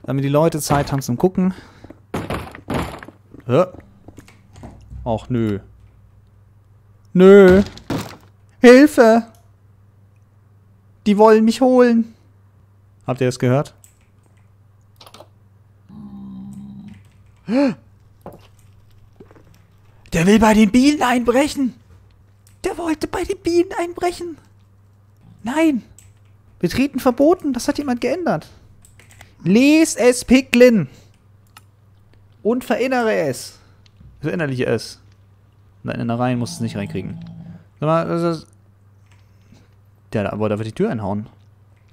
damit die Leute Zeit haben zum Gucken. Ja. Och, nö. Nö. Hilfe! Die wollen mich holen. Habt ihr das gehört? Der will bei den Bienen einbrechen. Der wollte bei den Bienen einbrechen. Nein. Betreten verboten. Das hat jemand geändert. Les es, Piglin. Und verinnere es. Verinnerliche es. Nein, in der Reihe musst du es nicht reinkriegen. Sag mal, das ist... Der wollte aber die Tür einhauen.